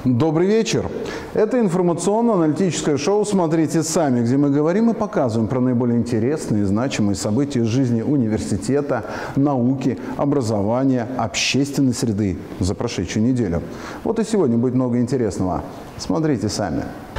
Добрый вечер. Это информационно-аналитическое шоу «Смотрите сами», где мы говорим и показываем про наиболее интересные и значимые события из жизни университета, науки, образования, общественной среды за прошедшую неделю. Вот и сегодня будет много интересного. Смотрите сами.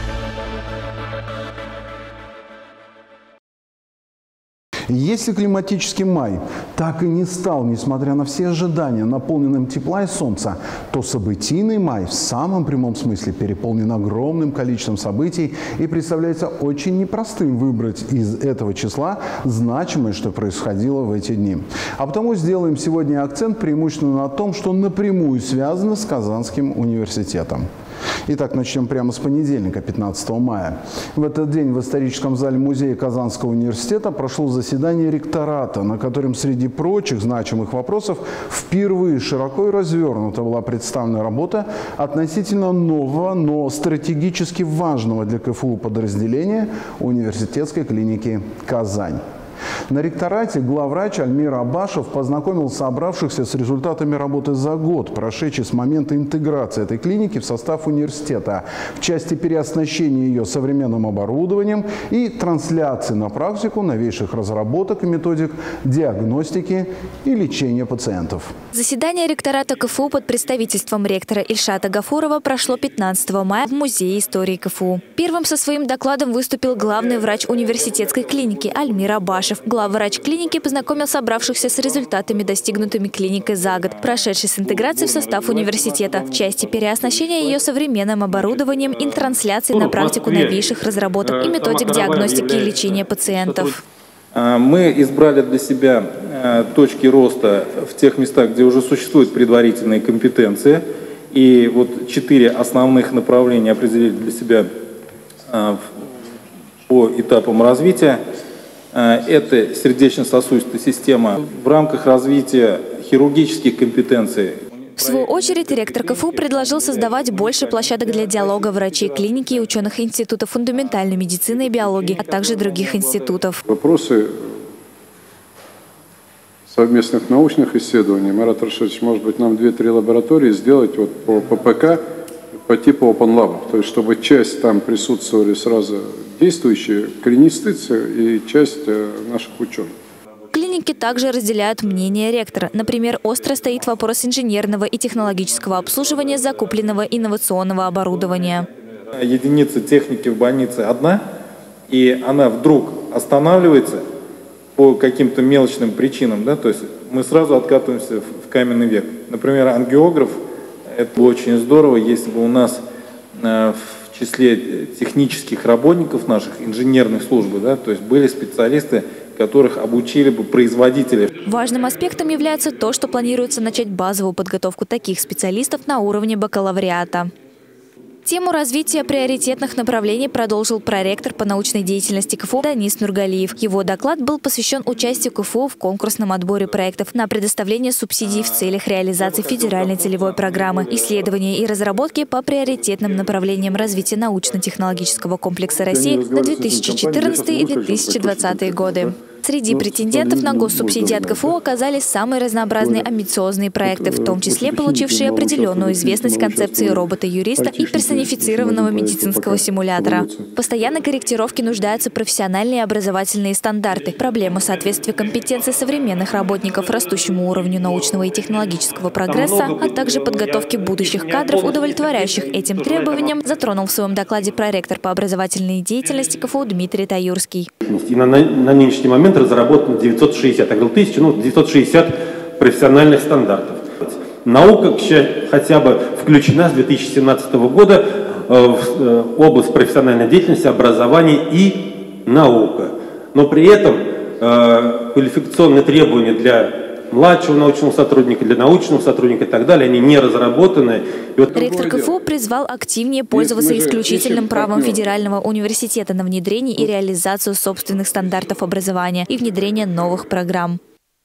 Если климатический май так и не стал, несмотря на все ожидания, наполненным тепла и солнца, то событийный май в самом прямом смысле переполнен огромным количеством событий и представляется очень непростым выбрать из этого числа значимое, что происходило в эти дни. А потому сделаем сегодня акцент преимущественно на том, что напрямую связано с Казанским университетом. Итак, начнем прямо с понедельника, 15 мая. В этот день в историческом зале музея Казанского университета прошло заседание ректората, на котором среди прочих значимых вопросов впервые широко и развернуто была представлена работа относительно нового, но стратегически важного для КФУ подразделения университетской клиники «Казань». На ректорате главврач Альмир Абашев познакомил собравшихся с результатами работы за год, прошедший с момента интеграции этой клиники в состав университета, в части переоснащения ее современным оборудованием и трансляции на практику новейших разработок и методик диагностики и лечения пациентов. Заседание ректората КФУ под представительством ректора Ильшата Гафурова прошло 15 мая в Музее истории КФУ. Первым со своим докладом выступил главный врач университетской клиники Альмир Абашев. Главврач клиники познакомил собравшихся с результатами, достигнутыми клиникой за год, прошедшей с интеграцией в состав университета, в части переоснащения ее современным оборудованием и трансляции на практику новейших разработок и методик диагностики и лечения пациентов. Мы избрали для себя точки роста в тех местах, где уже существуют предварительные компетенции. И вот 4 основных направления определили для себя по этапам развития. Это сердечно-сосудистая система в рамках развития хирургических компетенций. В свою очередь, ректор КФУ предложил создавать больше площадок для диалога врачей клиники и ученых институтов фундаментальной медицины и биологии, а также других институтов. Вопросы совместных научных исследований. Марат Рашидович, может быть, нам 2-3 лаборатории сделать вот по ППК по типу Open Lab, то есть чтобы часть там присутствовали сразу действующие клинисты и часть наших ученых. Клиники также разделяют мнение ректора. Например, остро стоит вопрос инженерного и технологического обслуживания закупленного инновационного оборудования. Единица техники в больнице одна, и она вдруг останавливается по каким-то мелочным причинам, да, то есть мы сразу откатываемся в каменный век. Например, ангиограф, это очень здорово, если бы у нас в числе технических работников наших, инженерных служб, да, то есть были специалисты, которых обучили бы производители. Важным аспектом является то, что планируется начать базовую подготовку таких специалистов на уровне бакалавриата. Тему развития приоритетных направлений продолжил проректор по научной деятельности КФУ Данис Нургалиев. Его доклад был посвящен участию КФУ в конкурсном отборе проектов на предоставление субсидий в целях реализации федеральной целевой программы, исследования и разработки по приоритетным направлениям развития научно-технологического комплекса России на 2014 и 2020 годы. Среди претендентов на госсубсидии от КФУ оказались самые разнообразные амбициозные проекты, в том числе получившие определенную известность концепции робота-юриста и персонифицированного медицинского симулятора. В постоянной корректировке нуждаются профессиональные и образовательные стандарты, проблема соответствия компетенций современных работников растущему уровню научного и технологического прогресса, а также подготовки будущих кадров, удовлетворяющих этим требованиям, затронул в своем докладе проректор по образовательной деятельности КФУ Дмитрий Таюрский. И на нынешний момент разработано 960, я говорил 1000, 960 профессиональных стандартов. Наука хотя бы включена с 2017 года в область профессиональной деятельности, образования и наука. Но при этом квалификационные требования для младшего научного сотрудника, для научного сотрудника и так далее, они не разработаны. Ректор КФУ призвал активнее пользоваться исключительным правом федерального университета на внедрение и реализацию собственных стандартов образования и внедрение новых программ.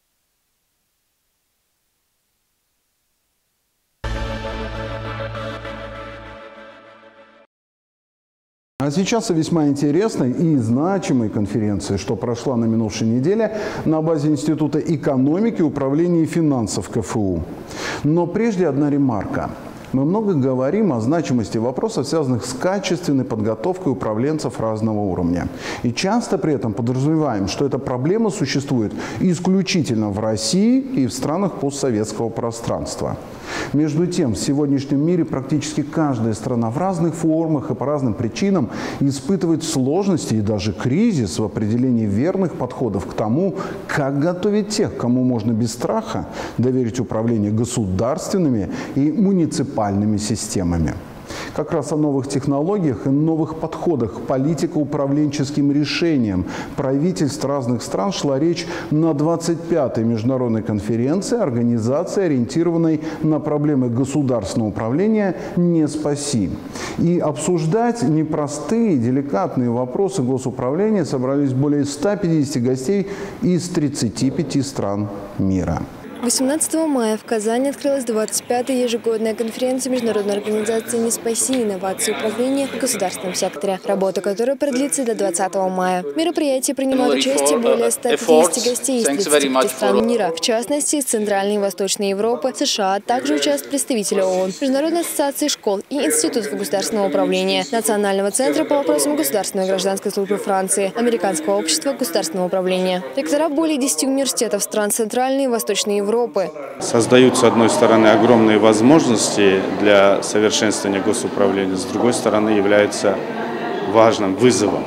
А сейчас о весьма интересной и значимой конференции, что прошла на минувшей неделе на базе Института экономики, управления и финансов КФУ. Но прежде одна ремарка. Мы много говорим о значимости вопросов, связанных с качественной подготовкой управленцев разного уровня. И часто при этом подразумеваем, что эта проблема существует исключительно в России и в странах постсоветского пространства. Между тем, в сегодняшнем мире практически каждая страна в разных формах и по разным причинам испытывает сложности и даже кризис в определении верных подходов к тому, как готовить тех, кому можно без страха доверить управление государственными и муниципальными системами. Как раз о новых технологиях и новых подходах к политико-управленческим решениям правительств разных стран шла речь на 25-й международной конференции организации, ориентированной на проблемы государственного управления «Не спаси». И обсуждать непростые, деликатные вопросы госуправления собрались более 150 гостей из 35 стран мира. 18 мая в Казани открылась 25-я ежегодная конференция Международной организации «Не спаси. Инновации управления в государственном секторе», работа которой продлится до 20 мая. В мероприятии принимают участие более 150 гостей из 35 стран мира, в частности, из Центральной и Восточной Европы, США, а также участвуют представители ООН, Международной ассоциации школ и институтов государственного управления, Национального центра по вопросам государственной и гражданской службы Франции, Американского общества государственного управления. Ректора более 10 университетов стран Центральной и Восточной Европы. Создают, с одной стороны, огромные возможности для совершенствования госуправления, с другой стороны, являются важным вызовом.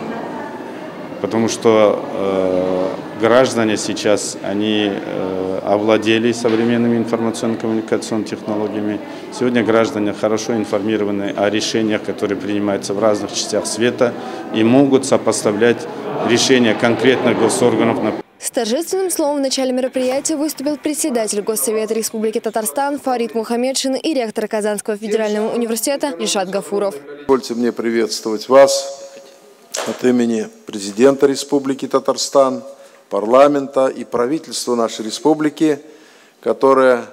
Потому что граждане сейчас, они овладели современными информационно-коммуникационными технологиями. Сегодня граждане хорошо информированы о решениях, которые принимаются в разных частях света, и могут сопоставлять решения конкретных госорганов. С торжественным словом в начале мероприятия выступил председатель Госсовета Республики Татарстан Фарид Мухаммедшин и ректор Казанского федерального университета Ильшат Гафуров. Позвольте мне приветствовать вас от имени президента Республики Татарстан, парламента и правительства нашей республики, которое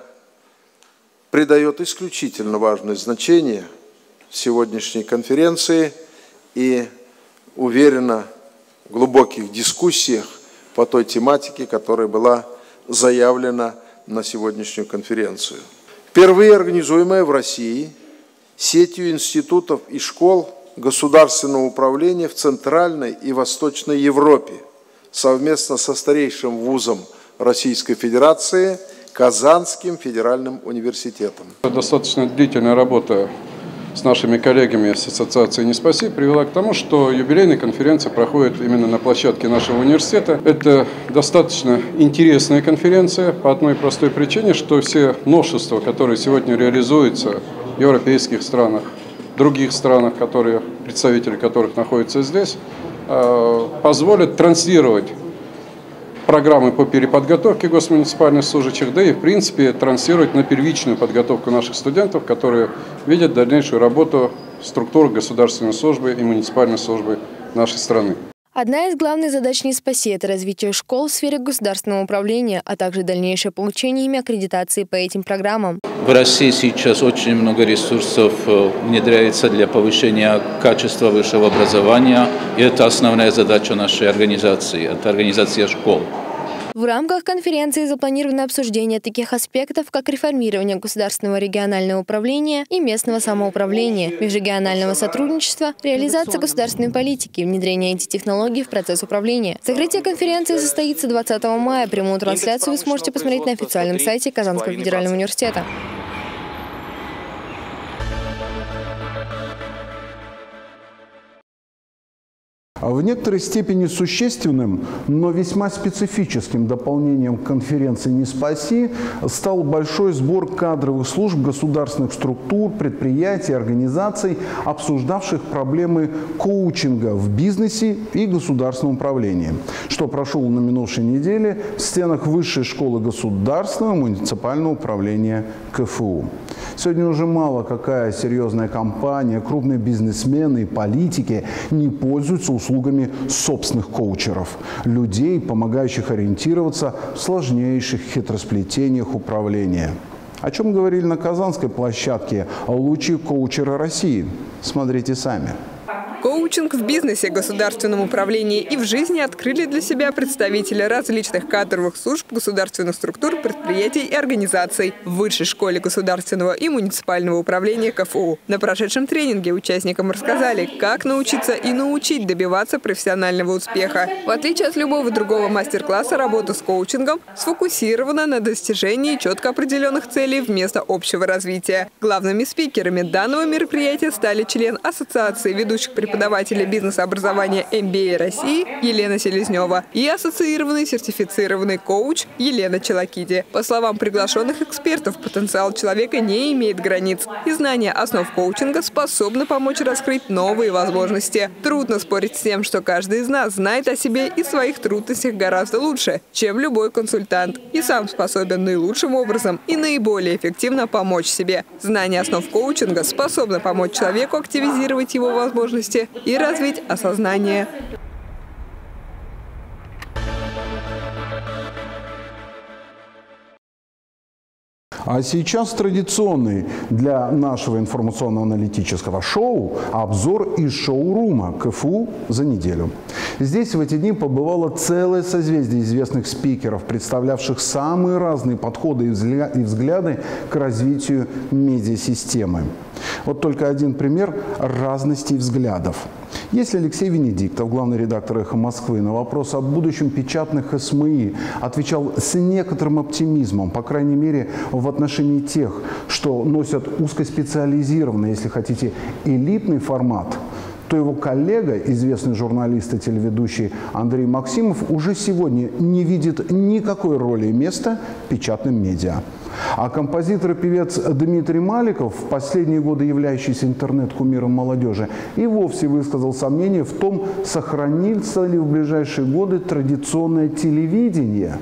придает исключительно важное значение сегодняшней конференции и уверенно в глубоких дискуссиях по той тематике, которая была заявлена на сегодняшнюю конференцию. Впервые организуемая в России сетью институтов и школ государственного управления в Центральной и Восточной Европе совместно со старейшим вузом Российской Федерации Казанским федеральным университетом. Достаточно длительная работа с нашими коллегами с Ассоциацией «Не спаси» привела к тому, что юбилейная конференция проходит именно на площадке нашего университета. Это достаточно интересная конференция по одной простой причине, что все новшества, которые сегодня реализуются в европейских странах, других странах, представители которых находятся здесь, позволят транслировать программы по переподготовке госмуниципальных служащих, да и, в принципе, транслировать на первичную подготовку наших студентов, которые видят дальнейшую работу структур государственной службы и муниципальной службы нашей страны. Одна из главных задач «Не спаси» – это развитие школ в сфере государственного управления, а также дальнейшее получение ими аккредитации по этим программам. В России сейчас очень много ресурсов внедряется для повышения качества высшего образования, и это основная задача нашей организации – это организация школ. В рамках конференции запланировано обсуждение таких аспектов, как реформирование государственного регионального управления и местного самоуправления, межрегионального сотрудничества, реализация государственной политики, внедрение IT-технологий в процесс управления. Закрытие конференции состоится 20 мая. Прямую трансляцию вы сможете посмотреть на официальном сайте Казанского федерального университета. В некоторой степени существенным, но весьма специфическим дополнением к конференции «Не спаси» стал большой сбор кадровых служб государственных структур, предприятий, организаций, обсуждавших проблемы коучинга в бизнесе и государственном управлении, что прошел на минувшей неделе в стенах Высшей школы государственного муниципального управления КФУ. Сегодня уже мало какая серьезная компания, крупные бизнесмены и политики не пользуются услугами собственных коучеров, людей, помогающих ориентироваться в сложнейших хитросплетениях управления. О чем говорили на казанской площадке лучшие коучеры России? Смотрите сами. Коучинг в бизнесе, государственном управлении и в жизни открыли для себя представители различных кадровых служб, государственных структур, предприятий и организаций в Высшей школе государственного и муниципального управления КФУ. На прошедшем тренинге участникам рассказали, как научиться и научить добиваться профессионального успеха. В отличие от любого другого мастер-класса, работа с коучингом сфокусирована на достижении четко определенных целей вместо общего развития. Главными спикерами данного мероприятия стали член Ассоциации ведущих преподавателей бизнес-образования MBA России Елена Селезнева и ассоциированный сертифицированный коуч Елена Челакиди. По словам приглашенных экспертов, потенциал человека не имеет границ, и знание основ коучинга способны помочь раскрыть новые возможности. Трудно спорить с тем, что каждый из нас знает о себе и своих трудностях гораздо лучше, чем любой консультант, и сам способен наилучшим образом и наиболее эффективно помочь себе. Знание основ коучинга способно помочь человеку активизировать его возможности и развить осознание. А сейчас традиционный для нашего информационно-аналитического шоу обзор из шоурума КФУ за неделю. Здесь в эти дни побывало целое созвездие известных спикеров, представлявших самые разные подходы и взгляды к развитию медиасистемы. Вот только один пример разности взглядов. Если Алексей Венедиктов, главный редактор «Эхо Москвы», на вопрос о будущем печатных СМИ отвечал с некоторым оптимизмом, по крайней мере, в отношении тех, что носят узкоспециализированный, если хотите, элитный формат, то его коллега, известный журналист и телеведущий Андрей Максимов, уже сегодня не видит никакой роли и места печатным медиа. А композитор и певец Дмитрий Маликов, в последние годы являющийся интернет-кумиром молодежи, и вовсе высказал сомнение в том, сохранится ли в ближайшие годы традиционное телевидение.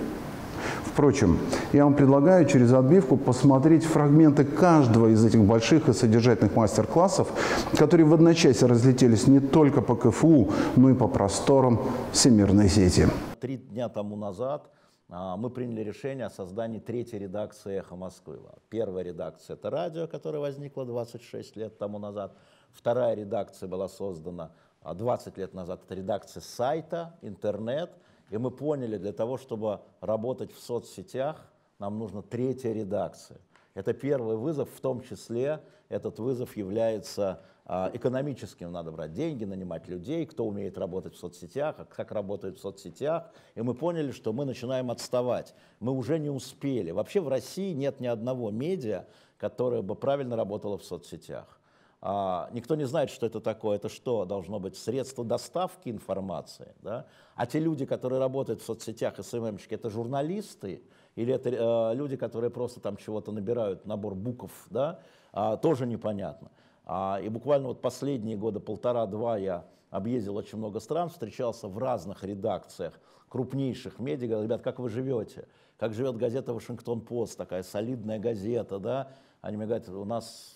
Впрочем, я вам предлагаю через отбивку посмотреть фрагменты каждого из этих больших и содержательных мастер-классов, которые в одночасье разлетелись не только по КФУ, но и по просторам всемирной сети. 3 дня тому назад мы приняли решение о создании 3-й редакции «Эхо Москвы». Первая редакция – это радио, которое возникло 26 лет тому назад. Вторая редакция была создана 20 лет назад. Это редакция сайта, интернет. И мы поняли, для того, чтобы работать в соцсетях, нам нужна 3-я редакция. Это первый вызов, в том числе этот вызов является экономическим. Надо брать деньги, нанимать людей, кто умеет работать в соцсетях, как работают в соцсетях. И мы поняли, что мы начинаем отставать. Мы уже не успели. Вообще в России нет ни одного медиа, которое бы правильно работало в соцсетях. Никто не знает, что это такое. Это что? Должно быть средство доставки информации. Да? А те люди, которые работают в соцсетях, СММщики, это журналисты? Или это люди, которые просто там чего-то набирают, набор букв? Да? Тоже непонятно. И буквально вот последние года, 1,5-2, я объездил очень много стран, встречался в разных редакциях крупнейших медиа. Говорю: ребят, как вы живете? Как живет газета «Вашингтон-Пост», такая солидная газета, да? Они мне говорят: у нас,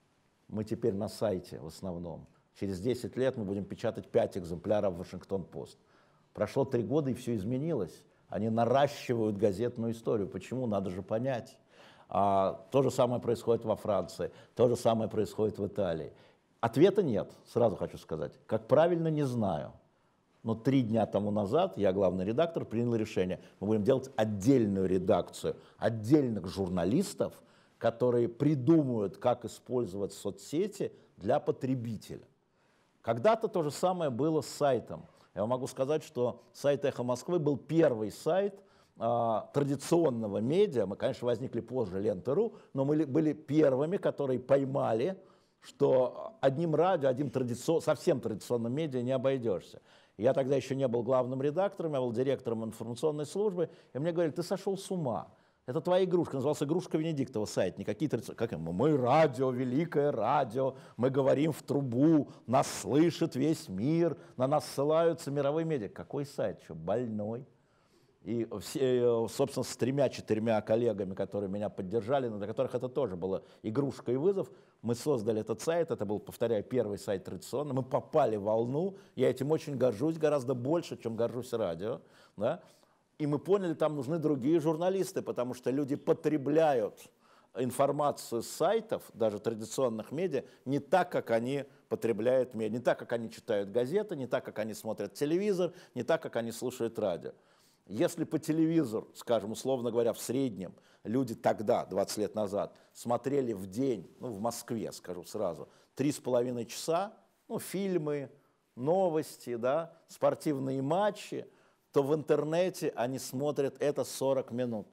мы теперь на сайте в основном. Через 10 лет мы будем печатать 5 экземпляров «Вашингтон-Пост». Прошло 3 года, и все изменилось. Они наращивают газетную историю. Почему? Надо же понять. То же самое происходит во Франции, то же самое происходит в Италии. Ответа нет, сразу хочу сказать. Как правильно, не знаю. Но 3 дня тому назад я, главный редактор, принял решение. Мы будем делать отдельную редакцию, отдельных журналистов, которые придумают, как использовать соцсети для потребителя. Когда-то то же самое было с сайтом. Я вам могу сказать, что сайт «Эхо Москвы» был первый сайт традиционного медиа. Мы, конечно, возникли позже Лента.ру, но мы были первыми, которые поймали, что одним радио, совсем традиционным медиа не обойдешься. Я тогда еще не был главным редактором, я был директором информационной службы, и мне говорили: ты сошел с ума. Это твоя игрушка, назывался «Игрушка Венедиктова» сайт. Не какие-то, мы радио, великое радио, мы говорим в трубу, нас слышит весь мир, на нас ссылаются мировые медиа. Какой сайт? Что, больной? И все, собственно, с 3-4 коллегами, которые меня поддержали, для которых это тоже было игрушка и вызов, мы создали этот сайт. Это был, повторяю, первый сайт традиционный. Мы попали в волну. Я этим очень горжусь, гораздо больше, чем горжусь радио. Да? И мы поняли, там нужны другие журналисты, потому что люди потребляют информацию с сайтов, даже традиционных медиа, не так, как они потребляют медиа, не так, как они читают газеты, не так, как они смотрят телевизор, не так, как они слушают радио. Если по телевизору, скажем, условно говоря, в среднем люди тогда, 20 лет назад, смотрели в день, ну, в Москве, скажу сразу, 3,5 часа, ну, фильмы, новости, да, спортивные матчи, то в интернете они смотрят это 40 минут.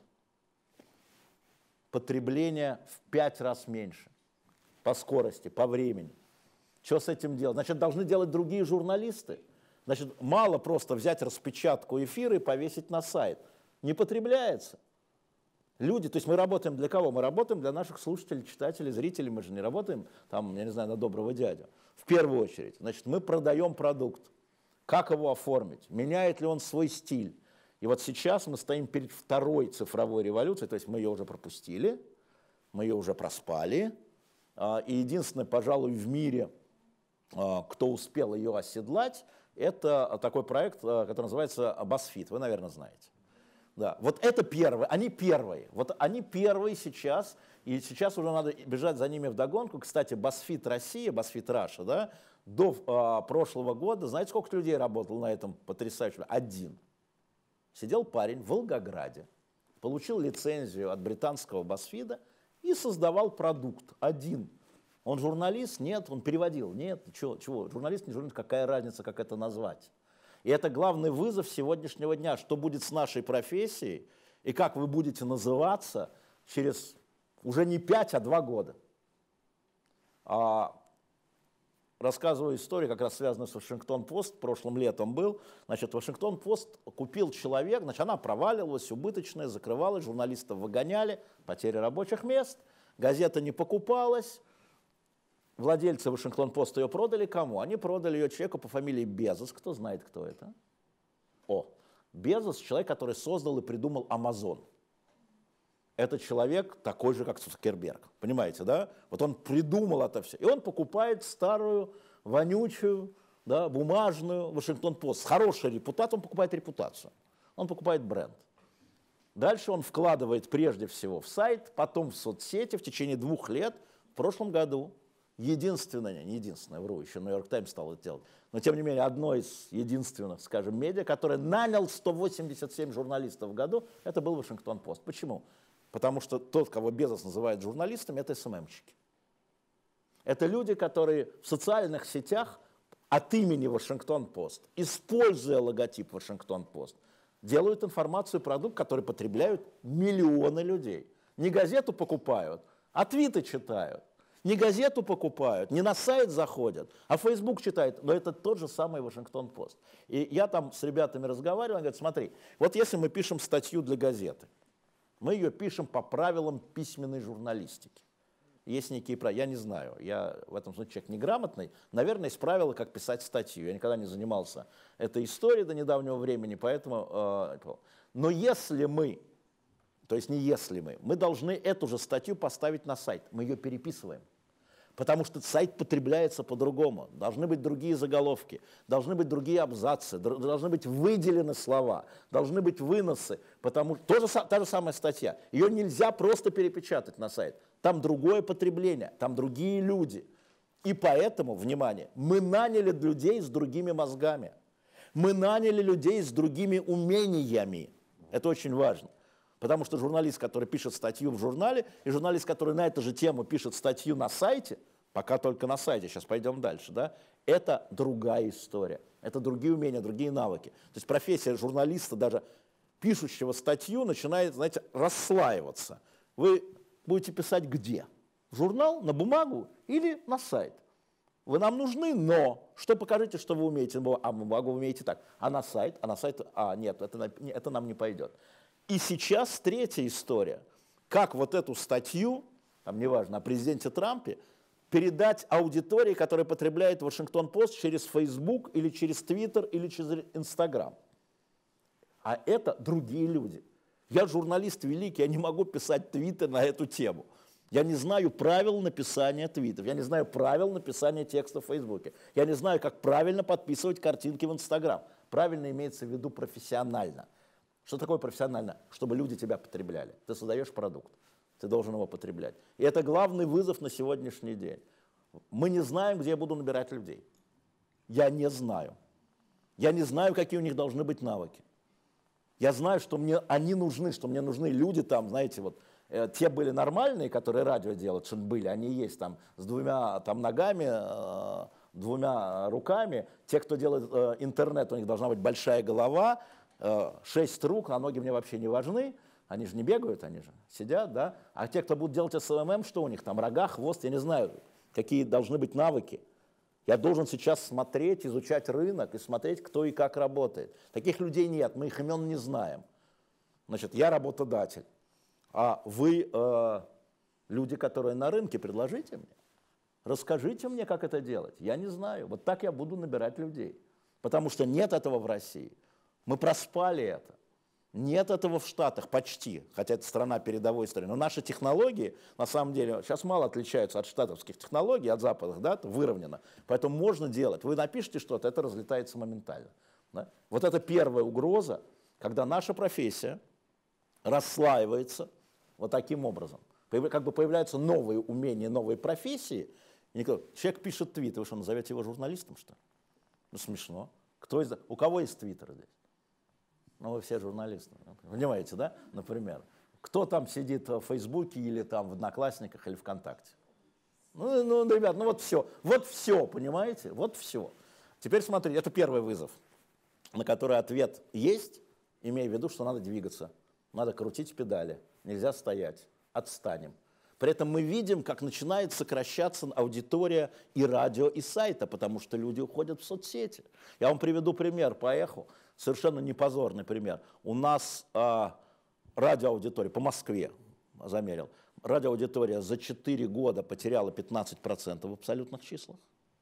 Потребление в 5 раз меньше по скорости, по времени. Что с этим делать? Значит, должны делать другие журналисты. Значит, мало просто взять распечатку эфира и повесить на сайт. Не потребляется. Люди, то есть мы работаем для кого? Мы работаем для наших слушателей, читателей, зрителей. Мы же не работаем, там, я не знаю, на доброго дядю. В первую очередь, значит, мы продаем продукт. Как его оформить? Меняет ли он свой стиль? И вот сейчас мы стоим перед второй цифровой революцией, то есть мы ее уже пропустили, мы ее уже проспали. И единственное, пожалуй, в мире, кто успел ее оседлать, это такой проект, который называется BuzzFeed, вы, наверное, знаете. Да. Вот это первые, они первые. Вот они первые сейчас, и сейчас уже надо бежать за ними вдогонку. Кстати, BuzzFeed Россия, BuzzFeed Russia, да, до прошлого года, знаете, сколько людей работало на этом потрясающем? Один. Сидел парень в Волгограде, получил лицензию от британского BuzzFeed и создавал продукт. Один. Он журналист? Нет. Он переводил? Нет. Чего? Журналист, не журналист, какая разница, как это назвать? И это главный вызов сегодняшнего дня. Что будет с нашей профессией и как вы будете называться через уже не 5, а 2 года. Рассказываю историю, как раз связанную с Вашингтон-Пост, прошлым летом был. Значит, Вашингтон-Пост купил человек, значит, она проваливалась, убыточная, закрывалась, журналистов выгоняли, потери рабочих мест, газета не покупалась. Владельцы Вашингтон-Пост ее продали кому? Они продали ее человеку по фамилии Безос. Кто знает, кто это? Безос — человек, который создал и придумал Amazon. Это человек такой же, как Цукерберг. Понимаете, да? Вот он придумал это все. И он покупает старую, вонючую, да, бумажную Вашингтон-Пост. С хорошей репутацией он покупает репутацию. Он покупает бренд. Дальше он вкладывает прежде всего в сайт, потом в соцсети в течение 2 лет. В прошлом году единственное, не единственное, вру, еще Нью-Йорк Таймс стал это делать, но тем не менее одно из единственных, скажем, медиа, которое нанял 187 журналистов в году, это был Вашингтон-Пост. Почему? Потому что тот, кого Безос называет журналистами, это СММщики. Это люди, которые в социальных сетях от имени Вашингтон-Пост, используя логотип Вашингтон-Пост, делают информацию, продукт, который потребляют миллионы людей. Не газету покупают, а твиты читают. Не газету покупают, не на сайт заходят, а Facebook читают. Но это тот же самый Вашингтон-Пост. И я там с ребятами разговаривал, они говорят, смотри, вот если мы пишем статью для газеты, мы ее пишем по правилам письменной журналистики. Есть некие правила, я не знаю, я в этом смысле человек неграмотный, наверное, есть правила, как писать статью. Я никогда не занимался этой историей до недавнего времени, поэтому... Но если мы, то есть не если мы должны эту же статью поставить на сайт, мы ее переписываем. Потому что сайт потребляется по-другому. Должны быть другие заголовки, должны быть другие абзацы, должны быть выделены слова, должны быть выносы. Потому что та же самая статья. Ее нельзя просто перепечатать на сайт. Там другое потребление, там другие люди. И поэтому, внимание, мы наняли людей с другими мозгами. Мы наняли людей с другими умениями. Это очень важно. Потому что журналист, который пишет статью в журнале, и журналист, который на эту же тему пишет статью на сайте, пока только на сайте, сейчас пойдем дальше, да, это другая история, это другие умения, другие навыки. То есть профессия журналиста, даже пишущего статью, начинает, знаете, расслаиваться. Вы будете писать где? В журнал, на бумагу или на сайт? Вы нам нужны, но что покажите, что вы умеете? Бумагу вы умеете так. А на сайт? Нет, это нам не пойдет. И сейчас третья история. Как вот эту статью, там неважно, о президенте Трампе, передать аудитории, которая потребляет Вашингтон-Пост через Facebook или через Twitter или через Instagram. А это другие люди. Я журналист великий, я не могу писать твиты на эту тему. Я не знаю правил написания твитов, я не знаю правил написания текста в Фейсбуке, я не знаю, как правильно подписывать картинки в Инстаграм. Правильно имеется в виду профессионально. Что такое профессионально? Чтобы люди тебя потребляли. Ты создаешь продукт. ты должен его потреблять. И это главный вызов на сегодняшний день. Мы не знаем, где я буду набирать людей. Я не знаю. Я не знаю, какие у них должны быть навыки. Я знаю, что мне они нужны, что мне нужны люди там, знаете, вот те были нормальные, которые радио делают, что были, они есть там с двумя там ногами, двумя руками. Те, кто делает интернет, у них должна быть большая голова, 6 рук, а ноги мне вообще не важны. Они же не бегают, они же сидят, да. А те, кто будут делать СММ, что у них там, рога, хвост, я не знаю, какие должны быть навыки. Я должен сейчас смотреть, изучать рынок и смотреть, кто и как работает. Таких людей нет, мы их имен не знаем. Значит, я работодатель, а вы, люди, которые на рынке, предложите мне. Расскажите мне, как это делать. Я не знаю. Вот так я буду набирать людей. Потому что нет этого в России. Мы проспали это. Нет этого в Штатах почти, хотя это страна передовой страны. Но наши технологии, на самом деле, сейчас мало отличаются от штатовских технологий, от западных, да, это выровнено. Поэтому можно делать. Вы напишите что-то, это разлетается моментально. Да? Вот это первая угроза, когда наша профессия расслаивается вот таким образом. Как бы появляются новые умения, новые профессии. Человек пишет твит, вы что, назовете его журналистом, что ли? Ну, смешно. У кого есть твиттер здесь? Ну, вы все журналисты, понимаете, да, например. Кто там сидит в Фейсбуке или там в Одноклассниках или ВКонтакте? Ну, ребят, ну вот все, понимаете, вот все. Теперь смотрите, это первый вызов, на который ответ есть, имея в виду, что надо двигаться, надо крутить педали, нельзя стоять, отстанем. При этом мы видим, как начинает сокращаться аудитория и радио, и сайта, потому что люди уходят в соцсети. Я вам приведу пример по эху, совершенно непозорный пример. У нас радиоаудитория по Москве, замерил, радиоаудитория за 4 года потеряла 15% в абсолютных числах.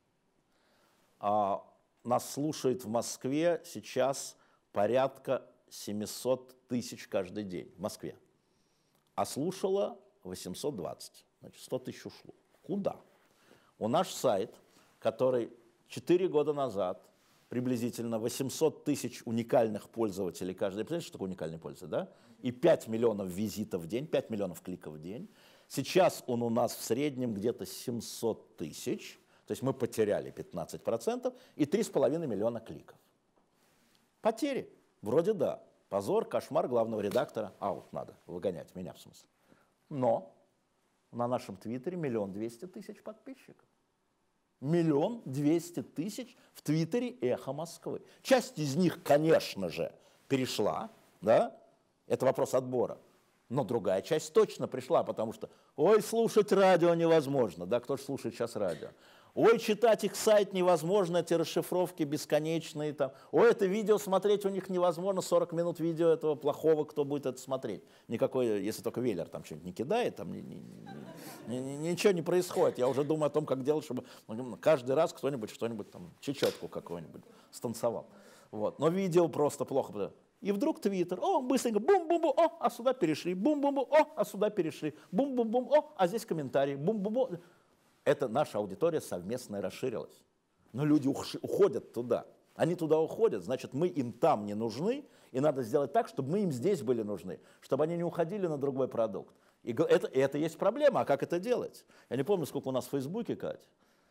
Нас слушает в Москве сейчас порядка 700 тысяч каждый день в Москве. А слушала 820, значит 100 тысяч ушло. Куда? У наш сайт, который 4 года назад приблизительно 800 тысяч уникальных пользователей каждый, представляете, что такое уникальный пользователь, да? И 5 миллионов визитов в день, 5 миллионов кликов в день. Сейчас он у нас в среднем где-то 700 тысяч, то есть мы потеряли 15% и 3,5 миллиона кликов. Потери? Вроде да. Позор, кошмар главного редактора. Аут надо выгонять, меня в смысле. Но на нашем твиттере 1 200 000 подписчиков. 1 200 000 в твиттере «Эхо Москвы». Часть из них, конечно же, перешла, да, это вопрос отбора. Но другая часть точно пришла, потому что, ой, слушать радио невозможно, да, кто же слушает сейчас радио? Ой, читать их сайт невозможно, эти расшифровки бесконечные, там. Ой, это видео смотреть у них невозможно, 40 минут видео этого плохого, кто будет это смотреть? Никакой, если только Веллер там что-нибудь не кидает, там ничего не происходит. Я уже думаю о том, как делать, чтобы каждый раз кто-нибудь что-нибудь там, чечетку какую-нибудь станцевал. Вот. Но видео просто плохо. И вдруг твиттер, быстренько, бум-бум-бум, а сюда перешли, бум-бум-бум, а сюда перешли, бум-бум-бум, а здесь комментарии, бум-бум-бум. Это наша аудитория совместная расширилась. Но люди уходят туда. Они туда уходят, значит, мы им там не нужны, и надо сделать так, чтобы мы им здесь были нужны, чтобы они не уходили на другой продукт. И это есть проблема, а как это делать? Я не помню, сколько у нас в Фейсбуке, Катя.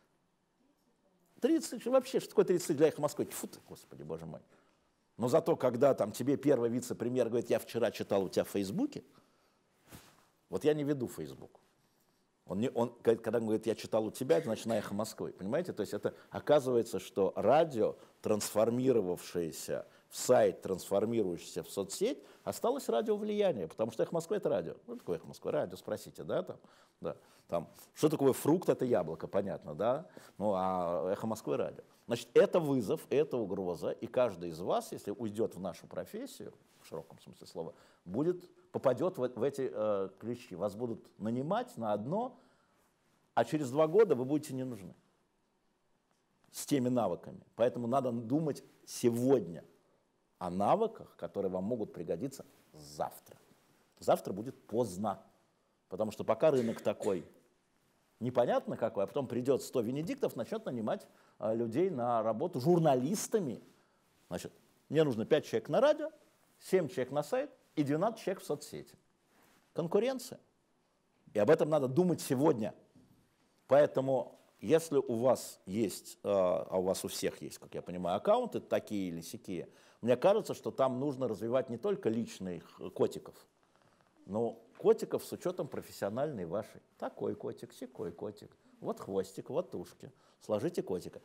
30, вообще, что такое 30 для «Эхо Москвы»? Фу ты, господи, боже мой. Но зато, когда там тебе первый вице-премьер говорит, я вчера читал у тебя в Фейсбуке, вот я не веду Фейсбук. Когда он говорит, я читал у тебя, это значит на «Эхо Москвы». Понимаете? То есть это оказывается, что радио, трансформировавшееся в сайт, трансформирующийся в соцсеть, осталось радиовлияние, потому что «Эхо Москвы» — это радио. Ну, такое «Эхо Москвы», радио, спросите, да, там, да, там. Что такое фрукт — это яблоко, понятно, да? Ну, а «Эхо Москвы» — радио. Значит, это вызов, это угроза, и каждый из вас, если уйдет в нашу профессию, в широком смысле слова, попадет в эти ключи. Вас будут нанимать на одно, а через 2 года вы будете не нужны с теми навыками. Поэтому надо думать сегодня о навыках, которые вам могут пригодиться завтра. Завтра будет поздно, потому что пока рынок такой непонятно какой, а потом придет 100 Венедиктов, начнет нанимать людей на работу журналистами. Значит, мне нужно 5 человек на радио, 7 человек на сайт и 12 человек в соцсети. Конкуренция. И об этом надо думать сегодня. Поэтому, если у вас есть, а у вас у всех есть, как я понимаю, аккаунты такие или сякие, мне кажется, что там нужно развивать не только личных котиков, но котиков с учетом профессиональной вашей. Такой котик, сякой котик, вот хвостик, вот ушки. Сложите котика.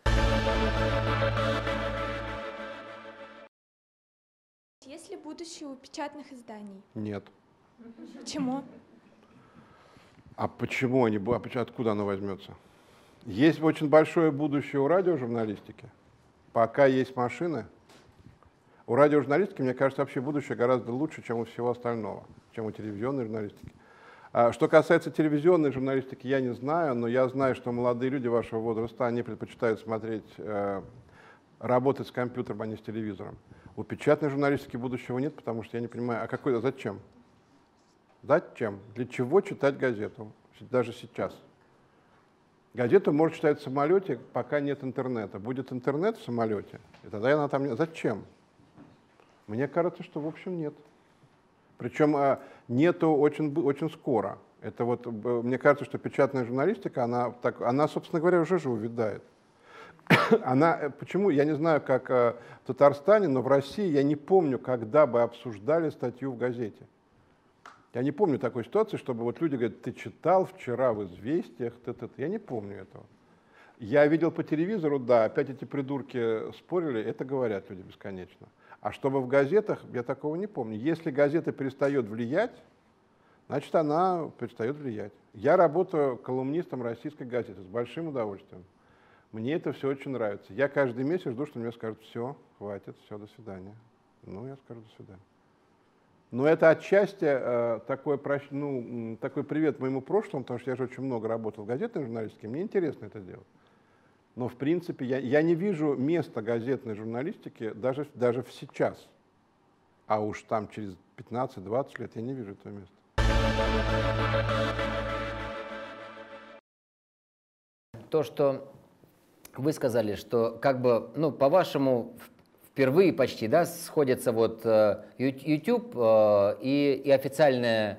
Есть ли будущее у печатных изданий? Нет. Почему? А почему они, откуда оно возьмется? Есть очень большое будущее у радиожурналистики. Пока есть машины, у радиожурналистики, мне кажется, вообще будущее гораздо лучше, чем у всего остального, чем у телевизионной журналистики. Что касается телевизионной журналистики, я не знаю, но я знаю, что молодые люди вашего возраста, они предпочитают смотреть, работать с компьютером, а не с телевизором. У печатной журналистики будущего нет, потому что я не понимаю, зачем? Зачем? Для чего читать газету? Даже сейчас. Газету можно читать в самолете, пока нет интернета. Будет интернет в самолете, и тогда она там нет. Зачем? Мне кажется, что в общем нет. Причем нету очень скоро. Это вот, мне кажется, что печатная журналистика, она, собственно говоря, уже увядает. Почему? Я не знаю, как в Татарстане, но в России я не помню, когда бы обсуждали статью в газете. Я не помню такой ситуации, чтобы вот люди говорят, ты читал вчера в «Известиях», я не помню этого. Я видел по телевизору, да, опять эти придурки спорили, это говорят люди бесконечно. А чтобы в газетах, я такого не помню. Если газета перестает влиять, значит, она перестает влиять. Я работаю колумнистом российской газеты с большим удовольствием. Мне это все очень нравится. Я каждый месяц жду, что мне скажут, все, хватит, все, до свидания. Ну, я скажу, до свидания. Но это отчасти такой привет моему прошлому, потому что я же очень много работал в газетной журналистике, мне интересно это делать. Но, в принципе, я не вижу места газетной журналистики даже сейчас. А уж там через 15-20 лет я не вижу этого места. То, что вы сказали, что как бы, по-вашему, впервые почти, да, сходятся вот YouTube и официальное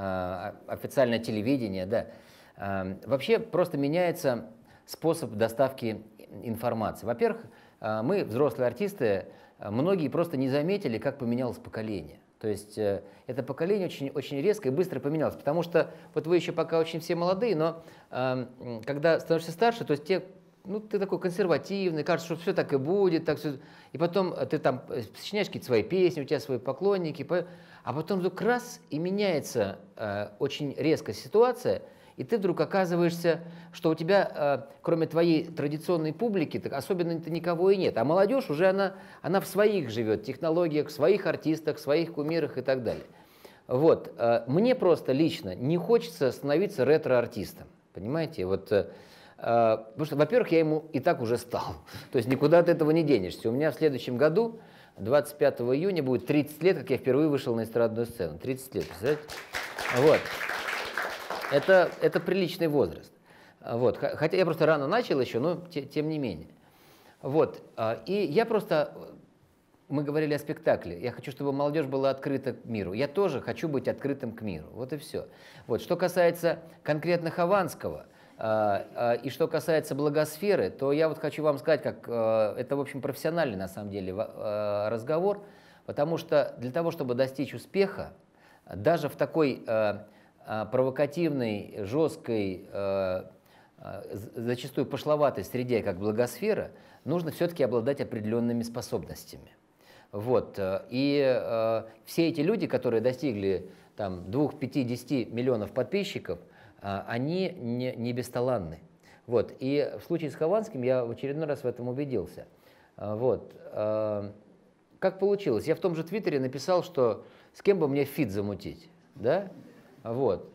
телевидение, да. Вообще просто меняется способ доставки информации. Во-первых, мы, взрослые артисты, многие просто не заметили, как поменялось поколение. То есть это поколение очень, очень резко и быстро поменялось, потому что вот вы еще пока очень все молодые, но когда становишься старше, то есть ты такой консервативный, кажется, что все так и будет, так все. И потом ты там сочиняешь какие-то свои песни, у тебя свои поклонники, а потом вдруг раз и меняется очень резко ситуация, и ты вдруг оказываешься, что у тебя, кроме твоей традиционной публики, особенно-то никого и нет. А молодежь уже она в своих живет технологиях, в своих артистах, в своих кумирах и так далее. Вот. Мне просто лично не хочется становиться ретро-артистом. Понимаете? Вот, потому что, во-первых, я ему и так уже стал. То есть никуда от этого не денешься. У меня в следующем году, 25 июня, будет 30 лет, как я впервые вышел на эстрадную сцену. 30 лет, представляете? Вот. Это приличный возраст. Вот. Хотя я просто рано начал еще, но тем не менее. Вот. И мы говорили о спектакле. Я хочу, чтобы молодежь была открыта к миру. Я тоже хочу быть открытым к миру. Вот и все. Вот. Что касается конкретно Хованского и что касается благосферы, то я вот хочу вам сказать, как это, в общем, профессиональный на самом деле разговор, потому что для того, чтобы достичь успеха, даже в такой провокативной, жесткой, зачастую пошловатой среде, как благосфера, нужно все-таки обладать определенными способностями. Вот. И все эти люди, которые достигли 2, 5, 10 миллионов подписчиков, они не бесталанны. Вот. И в случае с Хованским я в очередной раз в этом убедился. Вот. Как получилось? Я в том же Твиттере написал, что с кем бы мне фит замутить, да? Вот.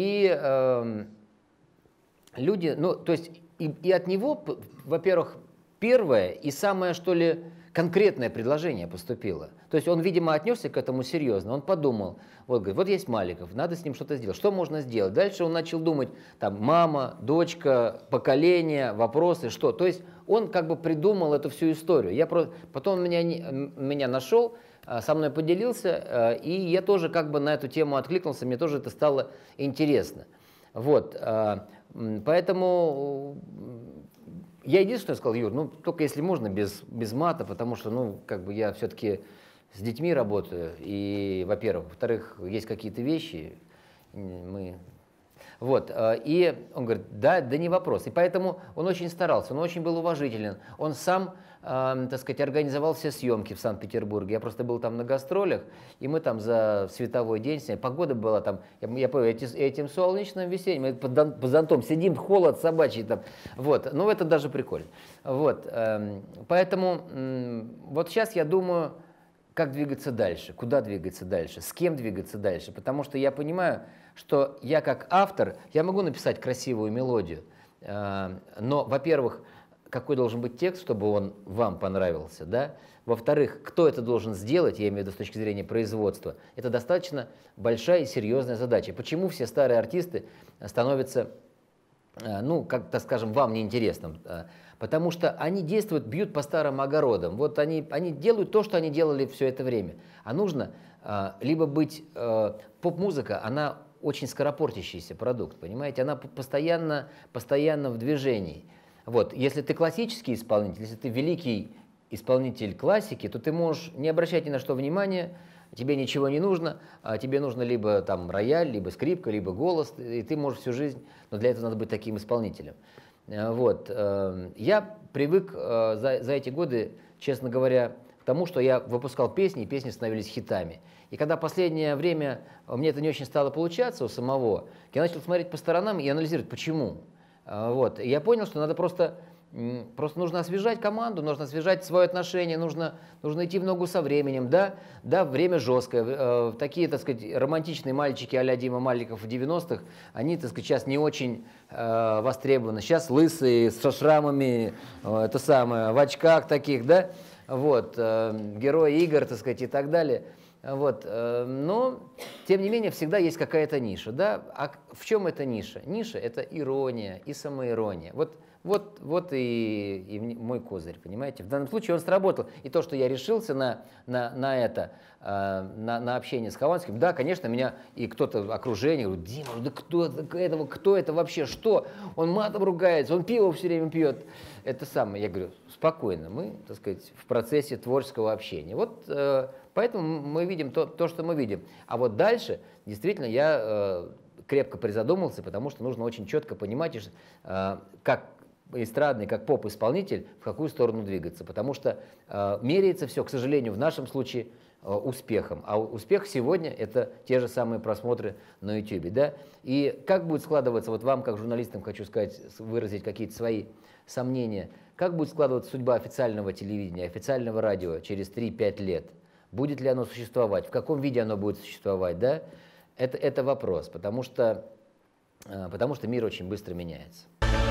И люди, то есть и от него, во-первых, первое и самое, что ли, конкретное предложение поступило. То есть он, видимо, отнесся к этому серьезно. Он подумал, вот, говорит, вот есть Маликов, надо с ним что-то сделать. Что можно сделать? Дальше он начал думать, там, мама, дочка, поколение, вопросы, что. То есть он как бы придумал эту всю историю. Потом он меня нашел, со мной поделился, и я тоже как бы на эту тему откликнулся, мне тоже это стало интересно. Вот, поэтому я единственное сказал, Юр, ну только если можно без мата, потому что, ну, как бы я все-таки с детьми работаю, и, во-первых, во-вторых, есть какие-то вещи, вот, и он говорит, да не вопрос. И поэтому он очень старался, он очень был уважителен, он сам, так сказать, организовал все съемки в Санкт-Петербурге. Я просто был там на гастролях, и мы там за световой день сняли. Погода была там, я помню, этим солнечным весенним, мы под зонтом сидим, холод собачий там. Вот, ну это даже прикольно. Вот, поэтому вот сейчас я думаю, как двигаться дальше, куда двигаться дальше, с кем двигаться дальше, потому что я понимаю, что я как автор, я могу написать красивую мелодию, но, во-первых, какой должен быть текст, чтобы он вам понравился, да? Во-вторых, кто это должен сделать, я имею в виду с точки зрения производства, это достаточно большая и серьезная задача. Почему все старые артисты становятся, ну, как-то, скажем, вам неинтересным? Потому что они действуют, бьют по старым огородам. Вот они делают то, что они делали все это время. А нужно либо быть... Поп-музыка, она очень скоропортящийся продукт, понимаете? Она постоянно в движении. Вот. Если ты классический исполнитель, если ты великий исполнитель классики, то ты можешь не обращать ни на что внимания, тебе ничего не нужно, тебе нужно либо там рояль, либо скрипка, либо голос, и ты можешь всю жизнь, но для этого надо быть таким исполнителем. Вот. Я привык за эти годы, честно говоря, к тому, что я выпускал песни, и песни становились хитами. И когда последнее время мне это не очень стало получаться у самого, я начал смотреть по сторонам и анализировать, почему. Вот. И я понял, что надо просто нужно освежать команду, нужно освежать свое отношение, нужно идти в ногу со временем. Да, время жесткое. Такие, так сказать, романтичные мальчики а-ля Дима Маликов в 90-х, они, так сказать, сейчас не очень востребованы. Сейчас лысые, со шрамами, это самое, в очках таких, да, вот, герои игр, так сказать, и так далее. Вот. Но, тем не менее, всегда есть какая-то ниша. Да? А в чем эта ниша? Ниша – это ирония и самоирония. Вот и мой козырь, понимаете? В данном случае он сработал. И то, что я решился на общение с Хованским, да, конечно, меня и кто-то окружение говорит, Дима, да кто это вообще, что? Он матом ругается, он пиво все время пьет. Это самое, я говорю, спокойно, мы, так сказать, в процессе творческого общения. Вот поэтому мы видим то, что мы видим. А вот дальше, действительно, я крепко призадумался, потому что нужно очень четко понимать, как эстрадный, как поп-исполнитель, в какую сторону двигаться. Потому что меряется все, к сожалению, в нашем случае успехом. А успех сегодня – это те же самые просмотры на YouTube. Да? И как будет складываться, вот вам, как журналистам, хочу сказать, выразить какие-то свои сомнения, как будет складываться судьба официального телевидения, официального радио через 3-5 лет? Будет ли оно существовать? В каком виде оно будет существовать? Да? Это вопрос, потому что мир очень быстро меняется.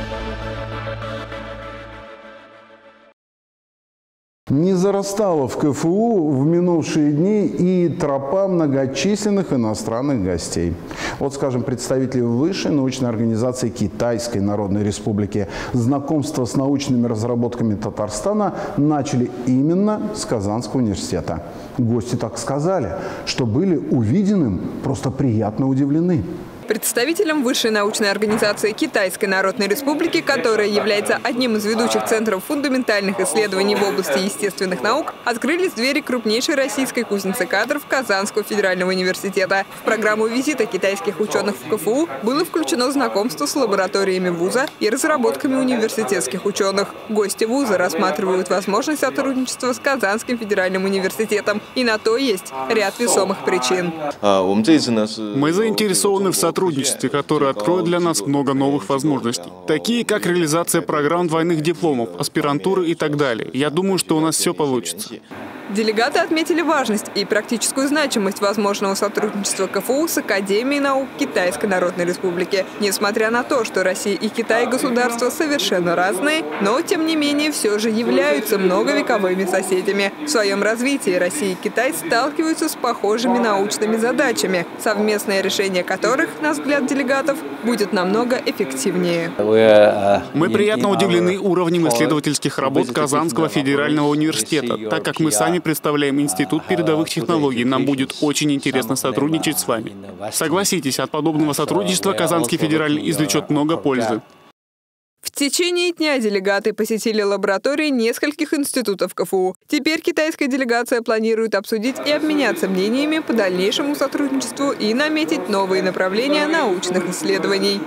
Не зарастала в КФУ в минувшие дни и тропа многочисленных иностранных гостей. Вот, скажем, представители высшей научной организации Китайской Народной Республики знакомство с научными разработками Татарстана начали именно с Казанского университета. Гости так сказали, что были увиденным просто приятно удивлены. Представителям высшей научной организации Китайской Народной Республики, которая является одним из ведущих центров фундаментальных исследований в области естественных наук, открылись двери крупнейшей российской кузницы кадров Казанского федерального университета. В программу визита китайских ученых в КФУ было включено знакомство с лабораториями вуза и разработками университетских ученых. Гости вуза рассматривают возможность сотрудничества с Казанским федеральным университетом. И на то есть ряд весомых причин. Мы заинтересованы в сотрудничестве, которое откроет для нас много новых возможностей, такие как реализация программ двойных дипломов, аспирантуры и так далее. Я думаю, что у нас все получится. Делегаты отметили важность и практическую значимость возможного сотрудничества КФУ с Академией наук Китайской Народной Республики. Несмотря на то, что Россия и Китай государства совершенно разные, но тем не менее все же являются многовековыми соседями. В своем развитии Россия и Китай сталкиваются с похожими научными задачами, совместное решение которых, на взгляд делегатов, будет намного эффективнее. Мы приятно удивлены уровнем исследовательских работ Казанского федерального университета. Так как мы сами представляем Институт передовых технологий, нам будет очень интересно сотрудничать с вами. Согласитесь, от подобного сотрудничества Казанский федеральный извлечет много пользы. В течение дня делегаты посетили лаборатории нескольких институтов КФУ. Теперь китайская делегация планирует обсудить и обменяться мнениями по дальнейшему сотрудничеству и наметить новые направления научных исследований.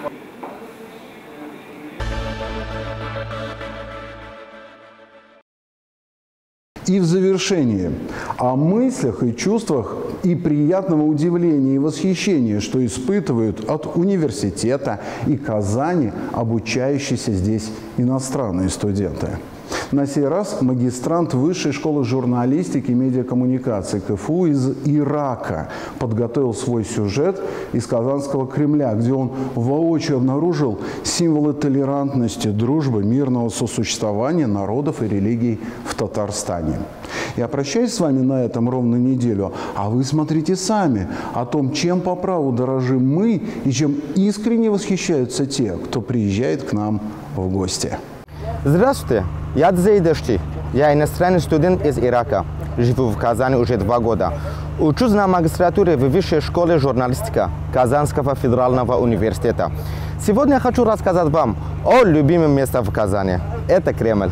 И в завершение о мыслях и чувствах и приятного удивления и восхищения, что испытывают от университета и Казани обучающиеся здесь иностранные студенты. На сей раз магистрант Высшей школы журналистики и медиакоммуникации КФУ из Ирака подготовил свой сюжет из Казанского Кремля, где он воочию обнаружил символы толерантности, дружбы, мирного сосуществования народов и религий в Татарстане. Я прощаюсь с вами на этом ровно неделю, а вы смотрите сами о том, чем по праву дорожим мы и чем искренне восхищаются те, кто приезжает к нам в гости. Здравствуйте, я Дзейдашти. Я иностранный студент из Ирака. Живу в Казани уже 2 года. Учусь на магистратуре в Высшей школе журналистика Казанского федерального университета. Сегодня я хочу рассказать вам о любимом месте в Казани. Это Кремль.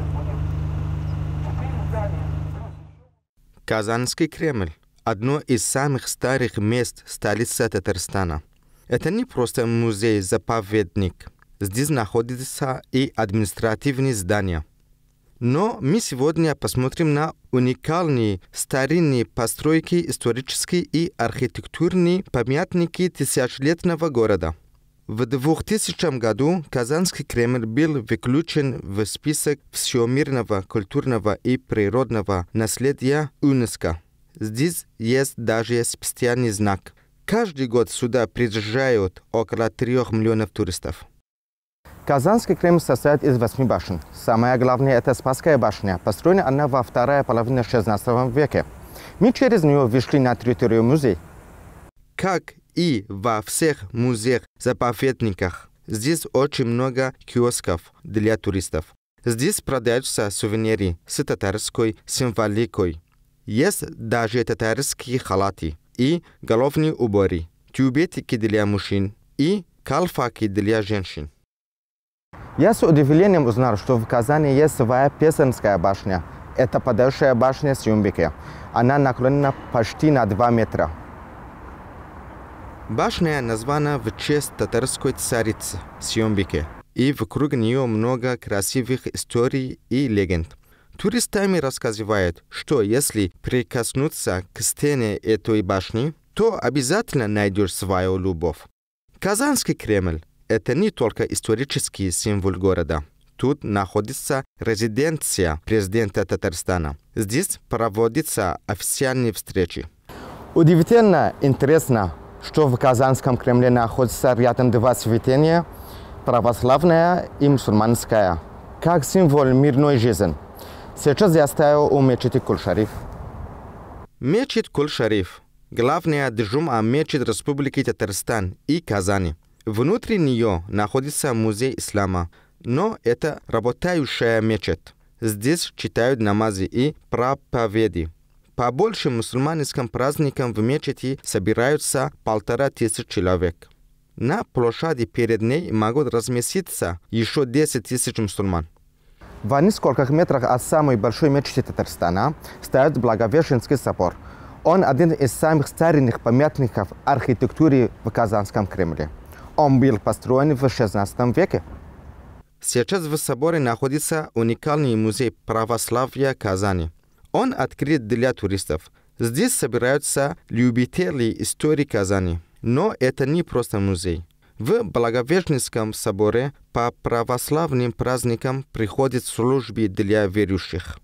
Казанский Кремль – одно из самых старых мест столицы Татарстана. Это не просто музей-заповедник. Здесь находятся и административные здания. Но мы сегодня посмотрим на уникальные старинные постройки, исторические и архитектурные памятники тысячелетнего города. В 2000 году Казанский Кремль был включен в список всемирного культурного и природного наследия ЮНЕСКО. Здесь есть даже специальный знак. Каждый год сюда приезжают около 3 миллионов туристов. Казанский Кремль состоит из 8 башен. Самая главная – это Спасская башня. Построена она во второй половине 16 века. Мы через нее вышли на территорию музея. Как и во всех музеях-заповедниках, здесь очень много киосков для туристов. Здесь продаются сувениры с татарской символикой. Есть даже татарские халаты и головные уборы, тюбетики для мужчин и калфаки для женщин. Я с удивлением узнал, что в Казани есть своя Песенская башня. Это падающая башня Сюмбике. Она наклонена почти на 2 метра. Башня названа в честь татарской царицы Сюмбике, и вокруг нее много красивых историй и легенд. Туристами рассказывают, что если прикоснуться к стене этой башни, то обязательно найдешь свою любовь. Казанский Кремль – это не только исторический символ города. Тут находится резиденция президента Татарстана. Здесь проводятся официальные встречи. Удивительно интересно, что в Казанском Кремле находится рядом 2 святыни – православная и мусульманская, как символ мирной жизни. Сейчас я стою у мечети Кул-Шариф. Мечеть Кул-Шариф – главная джума мечеть Республики Татарстан и Казани. Внутри нее находится музей ислама, но это работающая мечеть. Здесь читают намазы и проповеди. По большим мусульманским праздникам в мечети собираются 1500 человек. На площади перед ней могут разместиться еще 10 000 мусульман. В нескольких метрах от самой большой мечети Татарстана стоит Благовещенский собор. Он один из самых старинных памятников архитектуры в Казанском Кремле. Он был построен в 16 веке. Сейчас в соборе находится уникальный музей православия Казани. Он открыт для туристов. Здесь собираются любители истории Казани. Но это не просто музей. В Благовещенском соборе по православным праздникам приходят службы для верующих.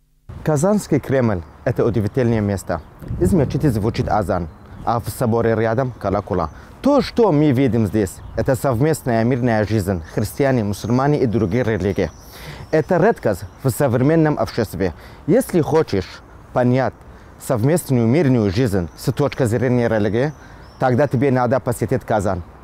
Казанский Кремль – это удивительное место. Из мечети звучит азан, а в соборе рядом колокола. То, что мы видим здесь, это совместная мирная жизнь христиане, мусульмане и другие религии. Это редкость в современном обществе. Если хочешь понять совместную мирную жизнь с точки зрения религии, тогда тебе надо посетить Казань.